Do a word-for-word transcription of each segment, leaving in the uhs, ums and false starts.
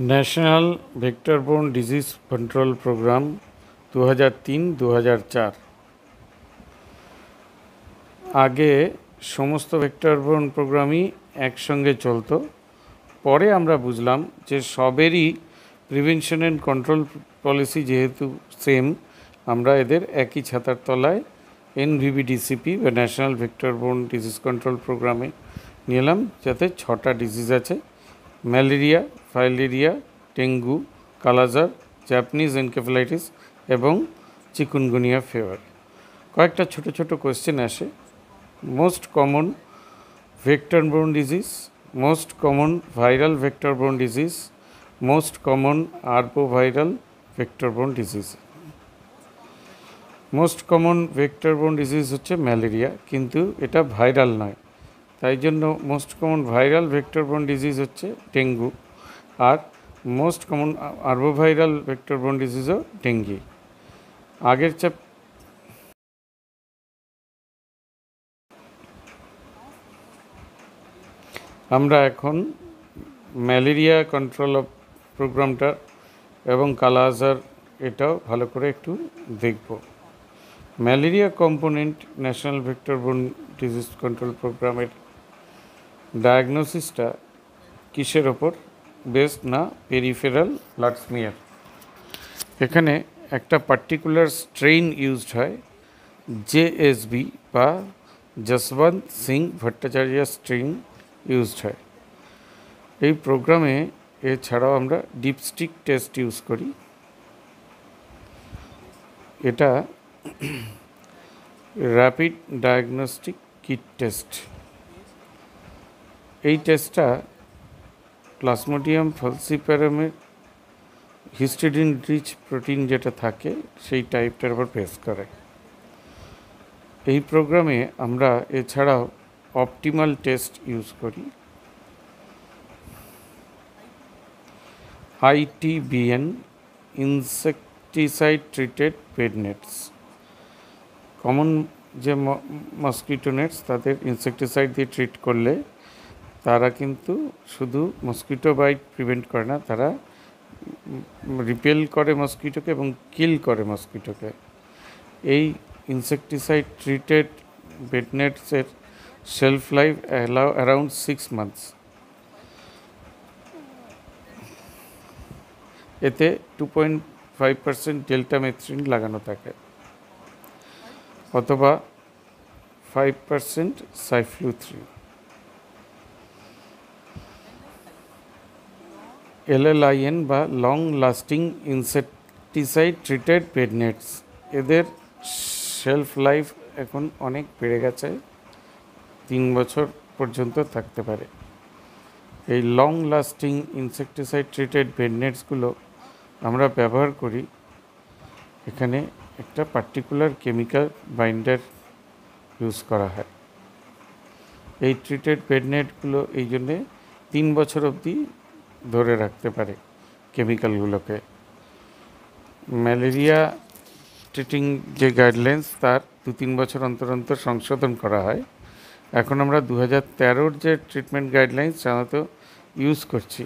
National vector borne disease control programme দু হাজার তিন দু হাজার চার। আগে সমস্ত ভেক্টরবোর্ন প্রোগ্রামই একসঙ্গে চলতো। পরে আমরা বুঝলাম যে সবেরই প্রিভেনশন অ্যান্ড কন্ট্রোল পলিসি যেহেতু সেম, আমরা এদের একই ছাতার তলায় এনভিভিডিসিপি বা ন্যাশনাল ভেক্টরবোর্ন ডিজিজ কন্ট্রোল প্রোগ্রামে নিলাম, যাতে ছটা ডিজিজ আছে: malaria, filaria, dengue, kala azar, Japanese encephalitis এবং চিকুনগুনিয়া ফিভার। কয়েকটা ছোট ছোট কোয়েশ্চেন আসে। Most common vector borne disease, most common viral vector borne disease, most common arboviral vector borne disease. Most common vector borne disease হচ্ছে ম্যালেরিয়া, কিন্তু এটা ভাইরাল নয়, তাই জন্য most common viral vector borne disease হচ্ছে ডেঙ্গু, আর মোস্ট কমন আরবোভাইরাল ভেক্টরবোর্ন ডিজিজও ডেঙ্গি। আগের চ্যাপ আমরা এখন ম্যালেরিয়া কন্ট্রোল অফ প্রোগ্রামটা এবং কালাজার এটাও ভালো করে একটু দেখব। Malaria component national vector borne disease control প্রোগ্রামের ডায়াগনোসিসটা কিসের ওপর বেসড না পেরিফেরাল ব্লাড স্মিয়ার। এখানে একটা পার্টিকুলার স্ট্রেইন ইউজড হয়, জেএসবি বা যশবন্ত সিং ভট্টাচার্য স্ট্রেইন ইউজড হয় এই প্রোগ্রামে। এছাড়াও আমরা ডিপস্টিক টেস্ট ইউজ করি। এটা র্যাপিড ডায়াগনস্টিক কিট টেস্ট। এই টেস্টটা প্লাজমোডিয়াম ফলসিপ্যারামের হিস্টিডিন রিচ প্রোটিন যেটা থাকে সেই টাইপটার উপর বেস করে। এই প্রোগ্রামে আমরা এছাড়াও অপটিমাল টেস্ট ইউজ করি। ITBN, insecticide treated bed nets. Common যে মসকিটো নেটস, তাদের ইনসেকটিসাইড দিয়ে ট্রিট করলে তারা কিন্তু শুধু মসকিটো বাইট প্রিভেন্ট করে না, তারা রিপেল করে মসকিটোকে এবং কিল করে মসকিটোকে। এই ইনসেকটিসাইড ট্রিটেড বেড নেটসের shelf life allow around six months. এতে two point five percent deltamethrin লাগানো থাকে, অথবা ফাইভ পার্সেন্ট সাইফ্লুথ্রিন। এলএলআইএন বা long lasting insecticide treated bed nets, এদের শেলফ লাইফ এখন অনেক বেড়ে গেছে, তিন বছর পর্যন্ত থাকতে পারে। এই long lasting insecticide treated bed নেটসগুলো আমরা ব্যবহার করি। এখানে একটা পার্টিকুলার কেমিক্যাল বাইন্ডার ইউজ করা হয়। এই ট্রিটেড বেড নেটগুলো এই জন্যে তিন বছর অবধি ধরে রাখতে পারে কেমিক্যালগুলোকে। ম্যালেরিয়া ট্রিটিং যে গাইডলাইন্স, তার দু তিন বছর অন্তর অন্তর সংশোধন করা হয়। এখন আমরা দু হাজার তেরোর যে ট্রিটমেন্ট গাইডলাইন্স সাধারণত ইউজ করছি।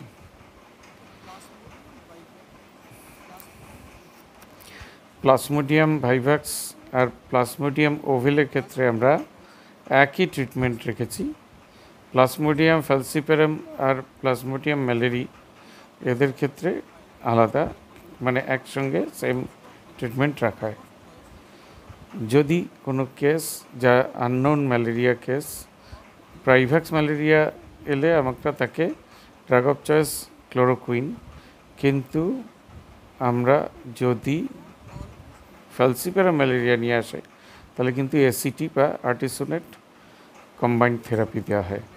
প্লাজমোডিয়াম ভাইভাক্স আর প্লাজমোডিয়াম ওভেলের ক্ষেত্রে আমরা একই ট্রিটমেন্ট রেখেছি। প্লাজমোডিয়াম ফ্যালসিপ্যারাম আর প্লাজমোডিয়াম ম্যালেরি এদের ক্ষেত্রে আলাদা, মানে একসঙ্গে সেম ট্রিটমেন্ট রাখা হয়। যদি কোনো কেস যা আননোন ম্যালেরিয়া কেস, প্রাইভ্যাক্স ম্যালেরিয়া এলে আমরা তাকে ড্রাগ অফ চয়েস ক্লোরোকুইন, কিন্তু আমরা যদি ফ্যালসিপ্যারাম ম্যালেরিয়া নিয়ে আসে তাহলে কিন্তু এসিটি বা আর্টিসোনেট কম্বাইন্ড থেরাপি দেওয়া হয়।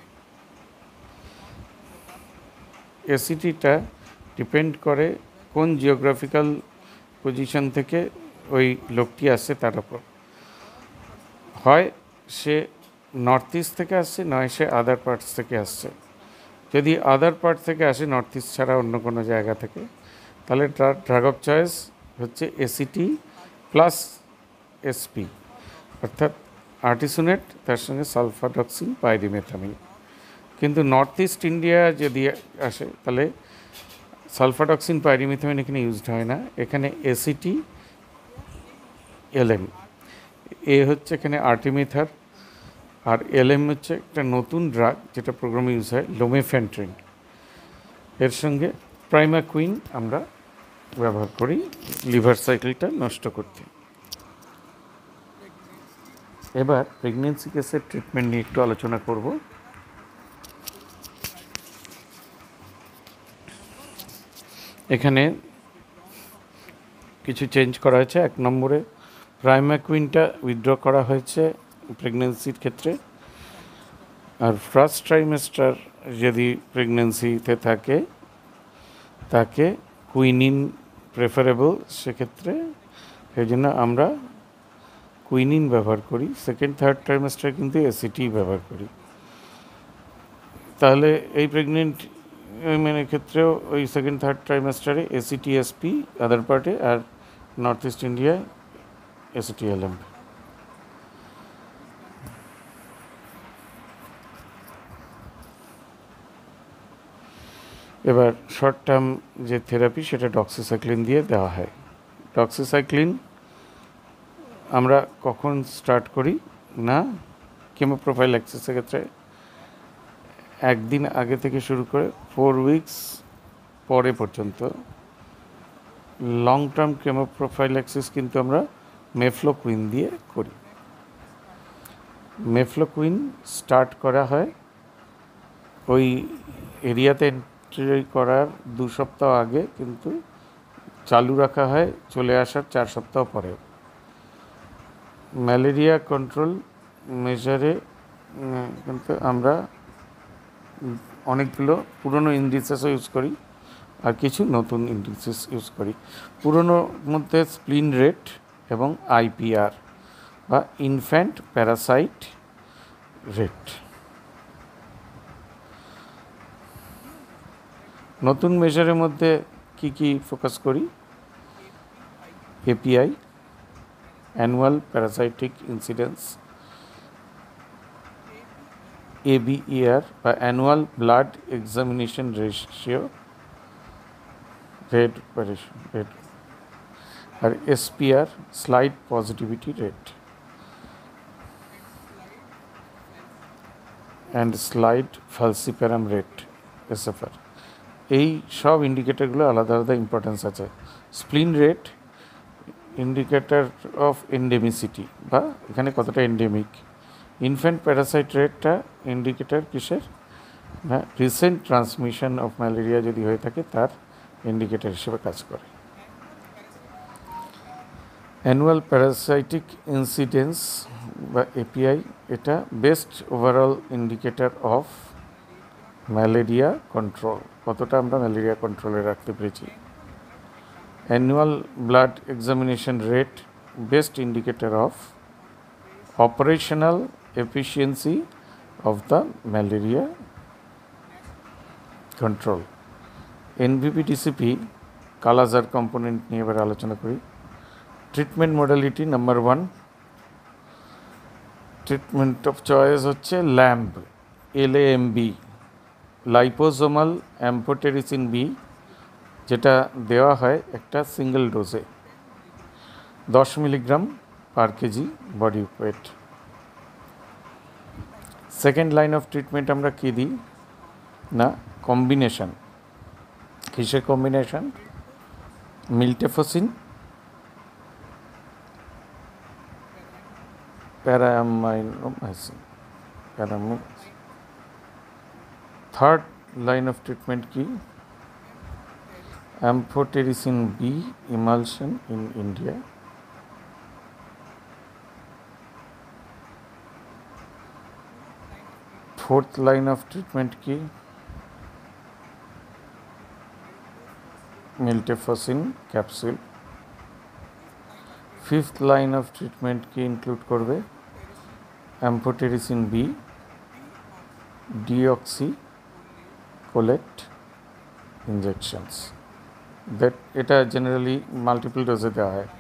এসিটিটা ডিপেন্ড করে কোন জিওগ্রাফিক্যাল পজিশন থেকে ওই লোকটি আসছে তার উপর। হয় সে নর্থ ইস্ট থেকে আসছে, নয় সে আদার পার্টস থেকে আসছে। যদি আদার পার্ট থেকে আসে, নর্থ ইস্ট ছাড়া অন্য কোনো জায়গা থেকে, তাহলে ড্রাগ অফ চয়েস হচ্ছে এসিটি প্লাস এসপি, অর্থাৎ আর্টিসোনেট তার সঙ্গে সালফাডক্সিন পাইরিমেথামিন। কিন্তু নর্থ ইস্ট ইন্ডিয়া যদি আসে তাহলে সালফাডক্সিন পাইরিমিথামিন এখানে ইউজড হয় না, এখানে এসিটি এলএম। এ হচ্ছে এখানে আর্টিমিথার, আর এলএম হচ্ছে একটা নতুন ড্রাগ যেটা প্রোগ্রামে ইউজ হয়, লোমেফেন্ট্রিন। এর সঙ্গে প্রাইমাকুইন আমরা ব্যবহার করি লিভার সাইকেলটা নষ্ট করতে। এবার প্রেগনেন্সি কেসের ট্রিটমেন্ট নিয়ে একটু আলোচনা করব। এখানে কিছু চেঞ্জ করা হয়েছে। এক নম্বরে প্রাইমাকুইনটা উইথড্র করা হয়েছে প্রেগনেন্সির ক্ষেত্রে, আর ফার্স্ট ট্রাইমেস্টার যদি প্রেগনেন্সিতে থাকে তাকে কুইনিন প্রেফারেবল, সেক্ষেত্রে সেই জন্য আমরা কুইনিন ব্যবহার করি। সেকেন্ড থার্ড ট্রাইমেস্টারে কিন্তু এসিটি ব্যবহার করি। তাহলে এই প্রেগনেন্ট উইমেনের ক্ষেত্রেও ওই সেকেন্ড থার্ড ট্রাইমেস্টারে এসিটি এসপি আদার পার্টে, আর নর্থ ইস্ট ইন্ডিয়ায় এসিটি এলএম। এবার শর্ট টার্ম যে থেরাপি সেটা ডক্সিসাইক্লিন দিয়ে দেওয়া হয়। ডক্সিসাইক্লিন আমরা কখন স্টার্ট করি না, কেমোপ্রোফাইল্যাক্সিসের ক্ষেত্রে একদিন আগে থেকে শুরু করে ফোর উইকস পরে পর্যন্ত। লং টার্ম কেমোপ্রোফাইল্যাক্সিস কিন্তু আমরা মেফ্লোকুইন দিয়ে করি। মেফ্লোকুইন স্টার্ট করা হয় ওই এরিয়াতে এন্ট্রি করার দু সপ্তাহ আগে, কিন্তু চালু রাখা হয় চলে আসার চার সপ্তাহ পরে। ম্যালেরিয়া কন্ট্রোল মেজারে কিন্তু আমরা অনেকগুলো পুরনো ইন্ডিসেসও ইউজ করি আর কিছু নতুন ইন্ডিসেস ইউজ করি। পুরনোর মধ্যে স্প্লিন রেট এবং আইপিআর বা ইনফ্যান্ট প্যারাসাইট রেট। নতুন মেজারের মধ্যে কি কি ফোকাস করি? API, annual parasitic incidence, ABER বা annual blood examination ratio rate rate, আর SPR slide positivity rate and slide falciparum rate SFR. এই সব ইন্ডিকেটরগুলো আলাদা আলাদা ইম্পর্টেন্স আছে। Spleen rate indicator of endemicity বা এখানে কতটা এন্ডেমিক। ইনফ্যান্ট প্যারাসাইট রেটটা ইন্ডিকেটর কিসের না, রিসেন্ট ট্রান্সমিশন অফ ম্যালেরিয়া যদি হয়ে থাকে তার ইন্ডিকেটর হিসেবে কাজ করে। অ্যানুয়াল প্যারাসাইটিক ইনসিডেন্স বা এপিআই, এটা best overall indicator of malaria control, কতটা আমরা ম্যালেরিয়া কন্ট্রোলে রাখতে পেরেছি। Annual blood examination rate best indicator of operational efficiency of the malaria control. NVBDCP kala azar component নিয়ে এবার আলোচনা করি। Treatment modality number one, treatment of choice হচ্ছে lamp, L A M B, liposomal amphotericin B, যেটা দেওয়া হয় একটা সিঙ্গেল ডোজে দশ milligram per KG body wait. Second line of treatment আমরা কী দিই না, কম্বিনেশন। কিসের combination? Miltefosine, paromomycin, paromomycin. Third line of treatment কি? Amphotericin B emulsion in India. Fourth line of treatment কি? Miltefosine capsule. Fifth line of treatment কি include করবে? Amphotericin B, deoxycholate injections. That এটা generally multiple ডোজে দেওয়া হয়।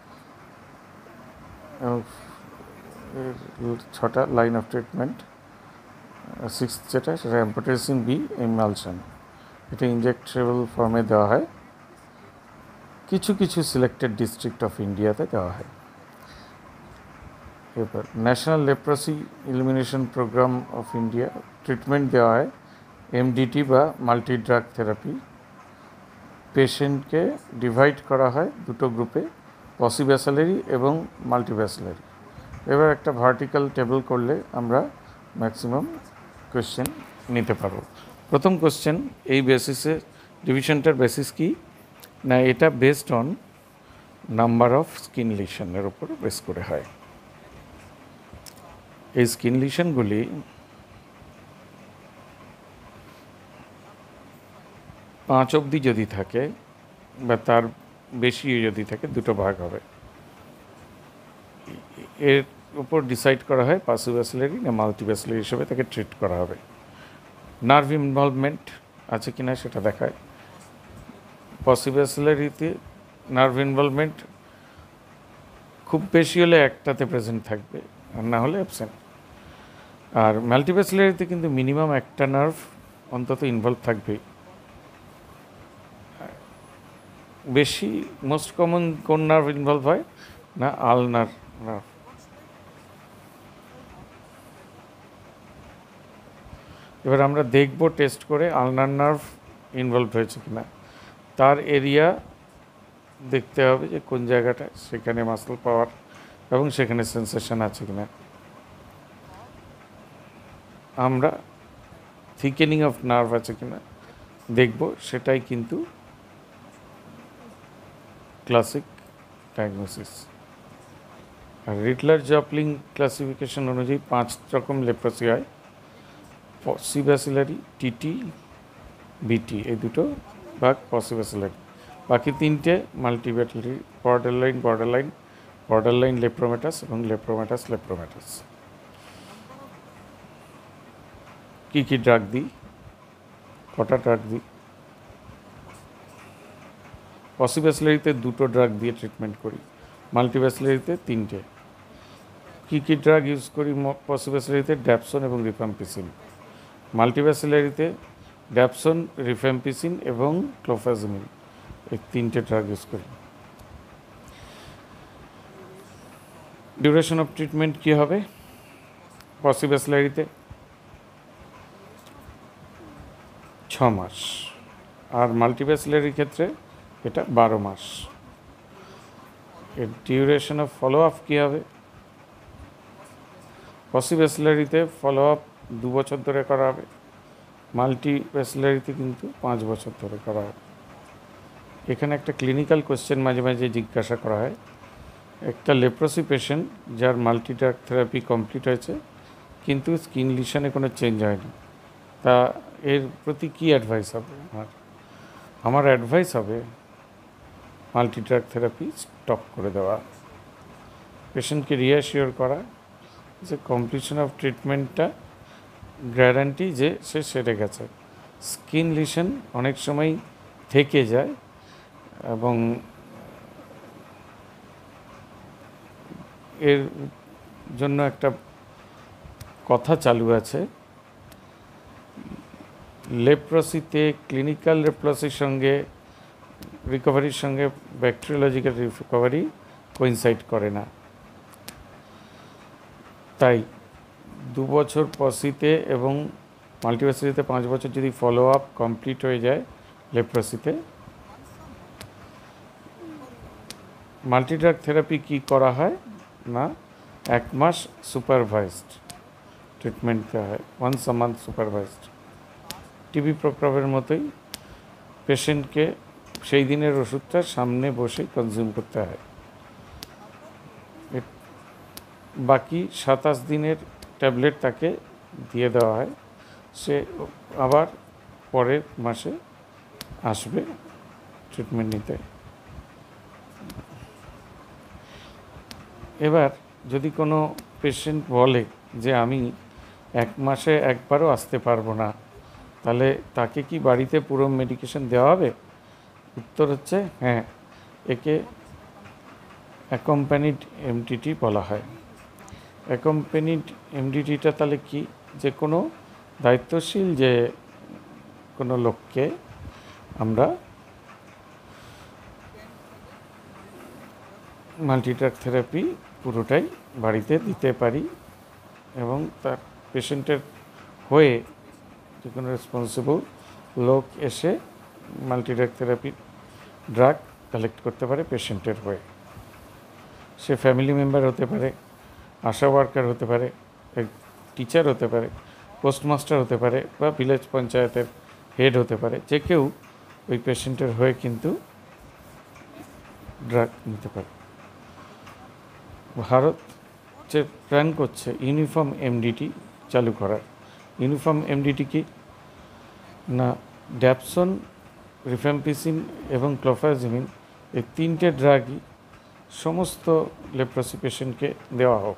ছটা line of treatment. Six যেটা সেটা অ্যাম্ফোটেরিসিন বি ইমালশন, এটা ইনজেক্টেবল ফর্মে দেওয়া হয়, কিছু কিছু সিলেক্টেড ডিস্ট্রিক্ট অফ ইন্ডিয়াতে দেওয়া হয়। এবার national leprosy elimination programme of India treatment দেওয়া হয় এমডিটি বা মাল্টি ড্রাগ থেরাপি। পেশেন্টকে ডিভাইড করা হয় দুটো গ্রুপে, পসিব্যাসিলারি এবং মাল্টিব্যাসিলারি। এবার একটা ভার্টিক্যাল টেবিল করলে আমরা ম্যাক্সিমাম কোয়েশ্চেন নিতে পারবো। প্রথম কোয়েশ্চেন, এই বেসিসে ডিভিশনটার বেসিস কি না, এটা based on number of skin লিশনের উপর বেস করে হয়। এই স্কিন লিশনগুলি পাঁচ অবধি যদি থাকে বা তার বেশি যদি থাকে দুটো ভাগ হবে। এর উপর ডিসাইড করা হয় পসিব্যাসিলারি না মাল্টিব্যাসিলারি হিসেবে তাকে ট্রিট করা হবে। নার্ভ ইনভলভমেন্ট আছে কিনা সেটা দেখায়। পসিব্যাসিলারিতে নার্ভ ইনভলভমেন্ট খুব বেশি হলে একটাতে প্রেজেন্ট থাকবে, আর না হলে অ্যাবসেন্ট। আর মাল্টিব্যাসিলারিতে কিন্তু মিনিমাম একটা নার্ভ অন্তত ইনভলভ থাকবেই। বেশি মোস্ট কমন কোন নার্ভ ইনভলভ হয় না, আলনার নার্ভ। এবার আমরা দেখব টেস্ট করে আলনার নার্ভ ইনভলভ হয়েছে কিনা। তার এরিয়া দেখতে হবে যে কোন জায়গাটা, সেখানে মাসল পাওয়ার এবং সেখানে সেন্সেশন আছে কিনা। আমরা থিকেনিং অফ নার্ভ আছে কিনা দেখব, সেটাই কিন্তু ক্লাসিক ডায়াগনোসিস। আর রিটলার জপলিং ক্লাসিফিকেশন অনুযায়ী পাঁচ রকম লেপ্রসি হয়, পসিব্যাসিলারি, টিটি, বিটি, এই দুটো ভাগ পসিব্যাসিলারি। বাকি তিনটে multibacillary, borderline borderline borderline lepromatous এবং লেপ্রোমেটাস লেপ্রোমেটাস। কী কী ড্রাগ দিই, কটা ড্রাগ দিই? পসিব্যাসিলারিতে দুটো ড্রাগ দিয়ে ট্রিটমেন্ট করি, মাল্টিব্যাসিলারিতে তিনটে। কী কী ড্রাগ ইউজ করি? পসিব্যাসিলারিতে ড্যাপসন এবং রিফাম্পিসিন, মাল্টিব্যাসিলারিতে ড্যাপসন, রিফাম্পিসিন এবং ক্লোফাজমিন, এই তিনটে ড্রাগ ইউজ করি। ডিউরেশন অফ ট্রিটমেন্ট কী হবে? পসিব্যাসিলারিতে ছ মাস, আর মাল্টিব্যাসিলারির ক্ষেত্রে এটা বারো মাস। এর ডিউরেশন অফ ফলো আপ কী হবে? পসিব্যাসিলারিতে ফলো আপ দু বছর ধরে করা হবে, মাল্টিব্যাসিলারিতে কিন্তু পাঁচ বছর ধরে করা হবে। এখানে একটা ক্লিনিক্যাল কোয়েশ্চেন মাঝে মাঝে জিজ্ঞাসা করা হয়, একটা লেপ্রসি পেশেন্ট যার মাল্টি ড্রাগ থেরাপি কমপ্লিট হয়েছে কিন্তু স্কিন লিশনে কোনো চেঞ্জ হয়নি, তা এর প্রতি কী অ্যাডভাইস হবে আমার? আমার অ্যাডভাইস হবে মাল্টি ড্রাগ থেরাপি স্টপ করে দেওয়া, পেশেন্টকে রিঅ্যাসিওর করা যে কমপ্লিশন অফ ট্রিটমেন্টটা গ্যারান্টি যে সে সেরে গেছে। স্কিন লিশন অনেক সময় থেকে যায় এবং এর জন্য একটা কথা চালু আছে, লেপ্রসিতে ক্লিনিক্যাল লেপ্রসির সঙ্গে রিকভারির সঙ্গে ব্যাকটেরিওলজিক্যাল রিকভারি কোইনসাইড করে না। তাই দু বছর পসিতে এবং মাল্টিব্যাসিলারিতে পাঁচ বছর যদি ফলো আপ কমপ্লিট হয়ে যায় লেপ্রসিতে, মাল্টিড্রাগ থেরাপি কি করা হয় না, এক মাস সুপারভাইজড ট্রিটমেন্ট দেওয়া হয়, once a month supervised. TB প্রোগ্রামের মতোই পেশেন্টকে সেই দিনের ওষুধটা সামনে বসে কনজিউম করতে হয়। বাকি সাতাশ দিনের ট্যাবলেট তাকে দিয়ে দেওয়া হয়, সে আবার পরের মাসে আসবে ট্রিটমেন্ট নিতে। এবার যদি কোনো পেশেন্ট বলে যে আমি এক মাসে একবারও আসতে পারবো না, তাহলে তাকে কি বাড়িতে পুরো মেডিকেশন দেওয়া হবে? উত্তর হচ্ছে হ্যাঁ, একে অ্যাকম্প্যানিড এমটিটি বলা হয়। অ্যাকম্প্যানিড এমডিটিটা তাহলে কি, যে কোনো দায়িত্বশীল যে কোনো লোককে আমরা মাল্টিড্রাগ থেরাপি পুরোটাই বাড়িতে দিতে পারি এবং তার পেশেন্টের হয়ে যে কোনো রেসপন্সিবল লোক এসে মাল্টিড্রাগ থেরাপি ড্রাগ কালেক্ট করতে পারে পেশেন্টের হয়ে। সে ফ্যামিলি মেম্বার হতে পারে, আশা ওয়ার্কার হতে পারে, টিচার হতে পারে, পোস্টমাস্টার হতে পারে বা ভিলেজ পঞ্চায়েতের হেড হতে পারে, যে কেউ ওই পেশেন্টের হয়ে কিন্তু ড্রাগ নিতে পারে। ভারত যে প্ল্যান করছে ইউনিফর্ম এমডিটি চালু করার। ইউনিফর্ম এমডিটি কি না, ড্যাপসন, রিফ্যাম্পিসিন এবং ক্লোফাজিমিন এই তিনটে ড্রাগই সমস্ত লেপ্রসি পেশেন্টকে দেওয়া হোক।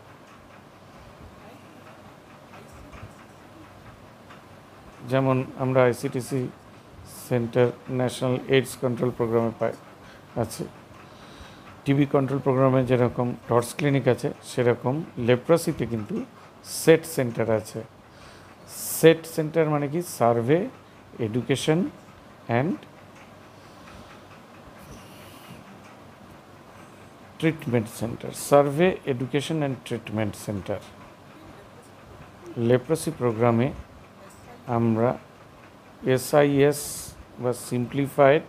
যেমন আমরা ICTC centre national AIDS control প্রোগ্রামে পাই আছে, টিবি কন্ট্রোল প্রোগ্রামে যেরকম টর্চ ক্লিনিক আছে, সেরকম লেপ্রসিতে কিন্তু সেট সেন্টার আছে। সেট সেন্টার মানে কি, survey, education and treatment centre. Survey, education and treatment centre. Leprosy প্রোগ্রামে আমরা এসআইএস বা সিম্পলিফাইড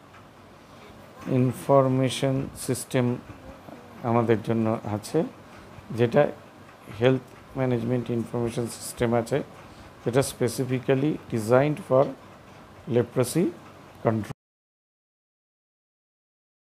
ইনফরমেশন সিস্টেম আমাদের জন্য আছে, যেটা হেলথ ম্যানেজমেন্ট ইনফরমেশন সিস্টেম আছে, যেটা specifically designed for leprosy control.